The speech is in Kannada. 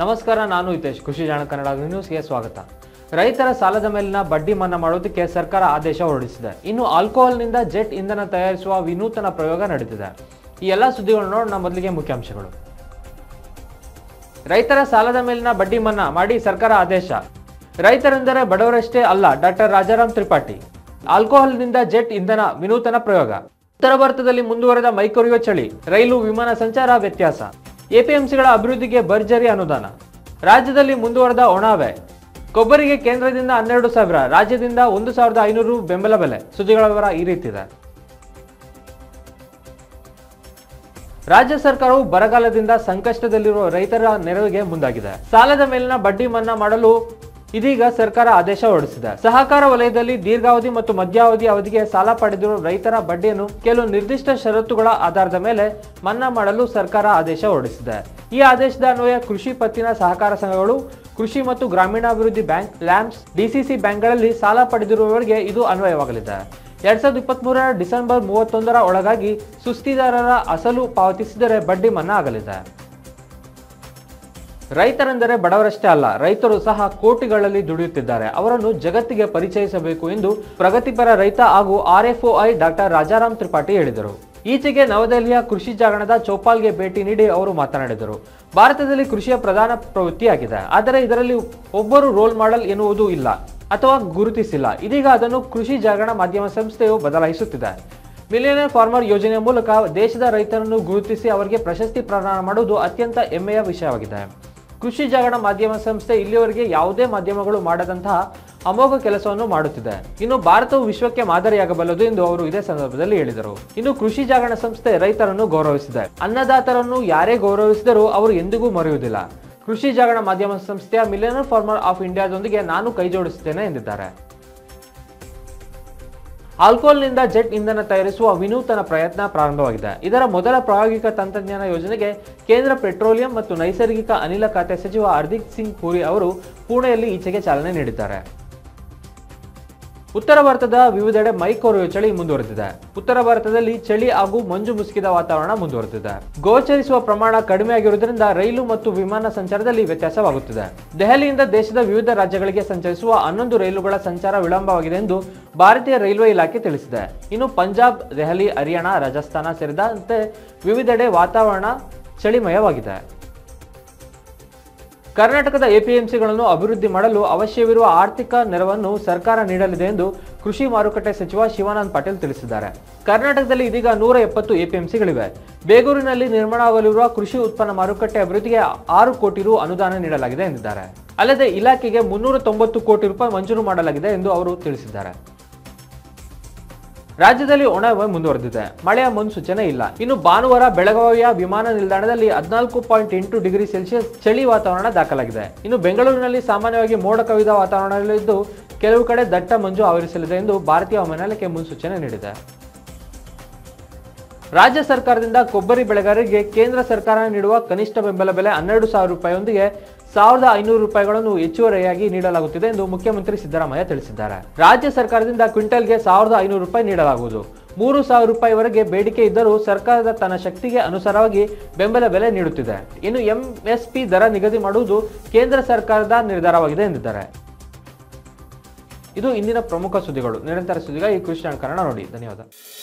ನಮಸ್ಕಾರ, ನಾನು ಹಿತೇಶ್. ಕೃಷಿ ಜಾಣ ಕನ್ನಡ ನ್ಯೂಸ್ಗೆ ಸ್ವಾಗತ. ರೈತರ ಸಾಲದ ಮೇಲಿನ ಬಡ್ಡಿ ಮನ್ನಾ ಮಾಡೋದಕ್ಕೆ ಸರ್ಕಾರ ಆದೇಶ ಹೊರಡಿಸಿದೆ. ಇನ್ನು ಆಲ್ಕೋಹಾಲ್ನಿಂದ ಜೆಟ್ ಇಂಧನ ತಯಾರಿಸುವ ವಿನೂತನ ಪ್ರಯೋಗ ನಡೆದಿದೆ. ಈ ಎಲ್ಲ ಸುದ್ದಿಗಳನ್ನು ನೋಡೋಣ. ಮೊದಲಿಗೆ ಮುಖ್ಯಾಂಶಗಳು. ರೈತರ ಸಾಲದ ಮೇಲಿನ ಬಡ್ಡಿ ಮನ್ನಾ ಮಾಡಿ ಸರ್ಕಾರ ಆದೇಶ. ರೈತರೆಂದರೆ ಬಡವರಷ್ಟೇ ಅಲ್ಲ, ಡಾಕ್ಟರ್ ರಾಜಾರಾಮ್ ತ್ರಿಪಾಠಿ. ಆಲ್ಕೋಹಾಲ್ನಿಂದ ಜೆಟ್ ಇಂಧನ ವಿನೂತನ ಪ್ರಯೋಗ. ಉತ್ತರ ಭಾರತದಲ್ಲಿ ಮುಂದುವರೆದ ಮೈಕೊರೆಯುವ ಚಳಿ, ರೈಲು ವಿಮಾನ ಸಂಚಾರ ವ್ಯತ್ಯಾಸ. ಎಪಿಎಂಸಿಗಳ ಅಭಿವೃದ್ಧಿಗೆ ಭರ್ಜರಿ ಅನುದಾನ. ರಾಜ್ಯದಲ್ಲಿ ಮುಂದುವರೆದ ಒಣಹವೆ. ಕೊಬ್ಬರಿಗೆ ಕೇಂದ್ರದಿಂದ 12,000, ರಾಜ್ಯದಿಂದ 1,500 ಬೆಂಬಲ ಬೆಲೆ. ಸುದ್ದಿಗಳ ವಿವರ ಈ ರೀತಿ ಇದೆ. ರಾಜ್ಯ ಸರ್ಕಾರವು ಬರಗಾಲದಿಂದ ಸಂಕಷ್ಟದಲ್ಲಿರುವ ರೈತರ ನೆರವಿಗೆ ಮುಂದಾಗಿದೆ. ಸಾಲದ ಮೇಲಿನ ಬಡ್ಡಿ ಮನ್ನಾ ಮಾಡಲು ಇದೀಗ ಸರ್ಕಾರ ಆದೇಶ ಹೊರಡಿಸಿದೆ. ಸಹಕಾರ ವಲಯದಲ್ಲಿ ದೀರ್ಘಾವಧಿ ಮತ್ತು ಮಧ್ಯಾವಧಿ ಅವಧಿಗೆ ಸಾಲ ಪಡೆದಿರುವ ರೈತರ ಬಡ್ಡಿಯನ್ನು ಕೆಲವು ನಿರ್ದಿಷ್ಟ ಷರತ್ತುಗಳ ಆಧಾರದ ಮೇಲೆ ಮನ್ನಾ ಮಾಡಲು ಸರ್ಕಾರ ಆದೇಶ ಹೊರಡಿಸಿದೆ. ಈ ಆದೇಶದ ಅನ್ವಯ ಕೃಷಿ ಪತ್ತಿನ ಸಹಕಾರ ಸಂಘಗಳು, ಕೃಷಿ ಮತ್ತು ಗ್ರಾಮೀಣಾಭಿವೃದ್ಧಿ ಬ್ಯಾಂಕ್, ಲ್ಯಾಂಪ್ಸ್, ಡಿಸಿಸಿ ಬ್ಯಾಂಕ್ಗಳಲ್ಲಿ ಸಾಲ ಪಡೆದಿರುವವರಿಗೆ ಇದು ಅನ್ವಯವಾಗಲಿದೆ. 2023 ಡಿಸೆಂಬರ್ 31 ಒಳಗಾಗಿ ಸುಸ್ತಿದಾರರ ಅಸಲು ಪಾವತಿಸಿದರೆ ಬಡ್ಡಿ ಮನ್ನಾ ಆಗಲಿದೆ. ರೈತರೆಂದರೆ ಬಡವರಷ್ಟೇ ಅಲ್ಲ, ರೈತರು ಸಹ ಕೋಟಿಗಳಲ್ಲಿ ದುಡಿಯುತ್ತಿದ್ದಾರೆ. ಅವರನ್ನು ಜಗತ್ತಿಗೆ ಪರಿಚಯಿಸಬೇಕು ಎಂದು ಪ್ರಗತಿಪರ ರೈತ ಹಾಗೂ RFOI ಡಾಕ್ಟರ್ ರಾಜಾರಾಮ್ ತ್ರಿಪಾಠಿ ಹೇಳಿದರು. ಈಚೆಗೆ ನವದೆಹಲಿಯ ಕೃಷಿ ಜಾಗರಣದ ಚೌಪಾಲ್ಗೆ ಭೇಟಿ ನೀಡಿ ಅವರು ಮಾತನಾಡಿದರು. ಭಾರತದಲ್ಲಿ ಕೃಷಿಯ ಪ್ರಧಾನ ಪ್ರವೃತ್ತಿಯಾಗಿದೆ, ಆದರೆ ಇದರಲ್ಲಿ ಒಬ್ಬರು ರೋಲ್ ಮಾಡೆಲ್ ಎನ್ನುವುದು ಇಲ್ಲ ಅಥವಾ ಗುರುತಿಸಿಲ್ಲ. ಇದೀಗ ಅದನ್ನು ಕೃಷಿ ಜಾಗರಣ ಮಾಧ್ಯಮ ಸಂಸ್ಥೆಯು ಬದಲಾಯಿಸುತ್ತಿದೆ. ಮಿಲಿಯನೇರ್ ಫಾರ್ಮರ್ ಯೋಜನೆಯ ಮೂಲಕ ದೇಶದ ರೈತರನ್ನು ಗುರುತಿಸಿ ಅವರಿಗೆ ಪ್ರಶಸ್ತಿ ಪ್ರದಾನ ಮಾಡುವುದು ಅತ್ಯಂತ ಹೆಮ್ಮೆಯ ವಿಷಯವಾಗಿದೆ. ಕೃಷಿ ಜಾಗರಣ ಮಾಧ್ಯಮ ಸಂಸ್ಥೆ ಇಲ್ಲಿಯವರೆಗೆ ಯಾವುದೇ ಮಾಧ್ಯಮಗಳು ಮಾಡದಂತಹ ಅಮೋಘ ಕೆಲಸವನ್ನು ಮಾಡುತ್ತಿದೆ. ಇನ್ನು ಭಾರತವು ವಿಶ್ವಕ್ಕೆ ಮಾದರಿಯಾಗಬಲ್ಲದು ಎಂದು ಅವರು ಇದೇ ಸಂದರ್ಭದಲ್ಲಿ ಹೇಳಿದರು. ಇನ್ನು ಕೃಷಿ ಜಾಗರಣ ಸಂಸ್ಥೆ ರೈತರನ್ನು ಗೌರವಿಸಿದೆ. ಅನ್ನದಾತರನ್ನು ಯಾರೇ ಗೌರವಿಸಿದರೂ ಅವರು ಎಂದಿಗೂ ಮರೆಯುವುದಿಲ್ಲ. ಕೃಷಿ ಜಾಗರಣ ಮಾಧ್ಯಮ ಸಂಸ್ಥೆಯ ಮಿಲಿಯನೇರ್ ಫಾರ್ಮರ್ ಆಫ್ ಇಂಡಿಯಾದೊಂದಿಗೆ ನಾನು ಕೈ ಜೋಡಿಸುತ್ತೇನೆ ಎಂದಿದ್ದಾರೆ. ಆಲ್ಕೋಹಾಲ್ನಿಂದ ಜೆಟ್ ಇಂಧನ ತಯಾರಿಸುವ ವಿನೂತನ ಪ್ರಯತ್ನ ಪ್ರಾರಂಭವಾಗಿದೆ. ಇದರ ಮೊದಲ ಪ್ರಾಯೋಗಿಕ ತಂತ್ರಜ್ಞಾನ ಯೋಜನೆಗೆ ಕೇಂದ್ರ ಪೆಟ್ರೋಲಿಯಂ ಮತ್ತು ನೈಸರ್ಗಿಕ ಅನಿಲ ಖಾತೆ ಸಚಿವ ಹರ್ದೀಪ್ ಸಿಂಗ್ ಪುರಿ ಅವರು ಪುಣೆಯಲ್ಲಿ ಈಚೆಗೆ ಚಾಲನೆ ನೀಡಿದ್ದಾರೆ. ಉತ್ತರ ಭಾರತದ ವಿವಿಧೆಡೆ ಮೈಕೊರೆಯುವ ಚಳಿ ಮುಂದುವರೆದಿದೆ. ಉತ್ತರ ಭಾರತದಲ್ಲಿ ಚಳಿ ಹಾಗೂ ಮಂಜು ಮುಸುಕಿದ ವಾತಾವರಣ ಮುಂದುವರೆದಿದೆ. ಗೋಚರಿಸುವ ಪ್ರಮಾಣ ಕಡಿಮೆಯಾಗಿರುವುದರಿಂದ ರೈಲು ಮತ್ತು ವಿಮಾನ ಸಂಚಾರದಲ್ಲಿ ವ್ಯತ್ಯಾಸವಾಗುತ್ತಿದೆ. ದೆಹಲಿಯಿಂದ ದೇಶದ ವಿವಿಧ ರಾಜ್ಯಗಳಿಗೆ ಸಂಚರಿಸುವ 11 ರೈಲುಗಳ ಸಂಚಾರ ವಿಳಂಬವಾಗಿದೆ ಎಂದು ಭಾರತೀಯ ರೈಲ್ವೆ ಇಲಾಖೆ ತಿಳಿಸಿದೆ. ಇನ್ನು ಪಂಜಾಬ್, ದೆಹಲಿ, ಹರಿಯಾಣ, ರಾಜಸ್ಥಾನ ಸೇರಿದಂತೆ ವಿವಿಧೆಡೆ ವಾತಾವರಣ ಚಳಿಮಯವಾಗಿದೆ. ಕರ್ನಾಟಕದ ಎಪಿಎಂಸಿಗಳನ್ನು ಅಭಿವೃದ್ಧಿ ಮಾಡಲು ಅವಶ್ಯವಿರುವ ಆರ್ಥಿಕ ನೆರವನ್ನು ಸರ್ಕಾರ ನೀಡಲಿದೆ ಎಂದು ಕೃಷಿ ಮಾರುಕಟ್ಟೆ ಸಚಿವ ಶಿವಾನಂದ ಪಾಟೀಲ್ ತಿಳಿಸಿದ್ದಾರೆ. ಕರ್ನಾಟಕದಲ್ಲಿ ಇದೀಗ 170 ಎಪಿಎಂಸಿಗಳಿವೆ. ಬೇಗೂರಿನಲ್ಲಿ ನಿರ್ಮಾಣವಾಗಲಿರುವ ಕೃಷಿ ಉತ್ಪನ್ನ ಮಾರುಕಟ್ಟೆ ಅಭಿವೃದ್ಧಿಗೆ 6 ಕೋಟಿ ರು ಅನುದಾನ ನೀಡಲಾಗಿದೆ ಎಂದಿದ್ದಾರೆ. ಅಲ್ಲದೆ ಇಲಾಖೆಗೆ 390 ಕೋಟಿ ರೂಪಾಯಿ ಮಂಜೂರು ಮಾಡಲಾಗಿದೆ ಎಂದು ಅವರು ತಿಳಿಸಿದ್ದಾರೆ. ರಾಜ್ಯದಲ್ಲಿ ಒಣಹವೆ ಮುಂದುವರೆದಿದೆ. ಮಳೆಯ ಮುನ್ಸೂಚನೆ ಇಲ್ಲ. ಇನ್ನು ಭಾನುವಾರ ಬೆಳಗಾವಿಯ ವಿಮಾನ ನಿಲ್ದಾಣದಲ್ಲಿ 14.8 ಡಿಗ್ರಿ ಸೆಲ್ಸಿಯಸ್ ಚಳಿ ವಾತಾವರಣ ದಾಖಲಾಗಿದೆ. ಇನ್ನು ಬೆಂಗಳೂರಿನಲ್ಲಿ ಸಾಮಾನ್ಯವಾಗಿ ಮೋಡ ಕವಿದ ವಾತಾವರಣದಲ್ಲಿದ್ದು ಕೆಲವು ಕಡೆ ದಟ್ಟ ಮಂಜು ಆವರಿಸಲಿದೆ ಎಂದು ಭಾರತೀಯ ಹವಾಮಾನ ಇಲಾಖೆ ಮುನ್ಸೂಚನೆ ನೀಡಿದೆ. ರಾಜ್ಯ ಸರ್ಕಾರದಿಂದ ಕೊಬ್ಬರಿ ಬೆಳೆಗಾರರಿಗೆ ಕೇಂದ್ರ ಸರ್ಕಾರ ನೀಡುವ ಕನಿಷ್ಠ ಬೆಂಬಲ ಬೆಲೆ 12,000 ರೂಪಾಯಿಯೊಂದಿಗೆ 1,500 ರೂಪಾಯಿಗಳನ್ನು ಹೆಚ್ಚುವರಿಯಾಗಿ ನೀಡಲಾಗುತ್ತಿದೆ ಎಂದು ಮುಖ್ಯಮಂತ್ರಿ ಸಿದ್ದರಾಮಯ್ಯ ತಿಳಿಸಿದ್ದಾರೆ. ರಾಜ್ಯ ಸರ್ಕಾರದಿಂದ ಕ್ವಿಂಟಲ್ಗೆ 1,500 ರೂಪಾಯಿ ನೀಡಲಾಗುವುದು. 3,000 ರೂಪಾಯಿವರೆಗೆ ಬೇಡಿಕೆ ಇದ್ದರೂ ಸರ್ಕಾರದ ತನ್ನ ಶಕ್ತಿಗೆ ಅನುಸಾರವಾಗಿ ಬೆಂಬಲ ಬೆಲೆ ನೀಡುತ್ತಿದೆ. ಇನ್ನು MSP ದರ ನಿಗದಿ ಮಾಡುವುದು ಕೇಂದ್ರ ಸರ್ಕಾರದ ನಿರ್ಧಾರವಾಗಿದೆ ಎಂದಿದ್ದಾರೆ. ಇದು ಇಂದಿನ ಪ್ರಮುಖ ಸುದ್ದಿಗಳು. ನಿರಂತರ ಸುದ್ದಿಗಾಗಿ ಕೃಷಿ ಜಾಣ ಕನ್ನಡ ನೋಡಿ. ಧನ್ಯವಾದ.